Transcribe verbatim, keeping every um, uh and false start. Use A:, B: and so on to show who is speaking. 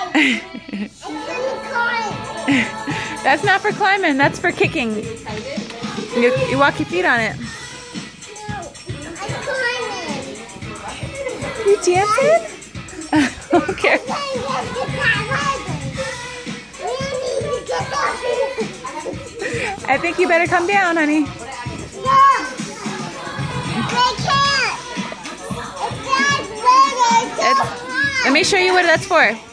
A: That's not for climbing, that's for kicking. You, you walk your feet on it. You dancing? Okay. I think you better come down, honey. It's, let me show you what that's for.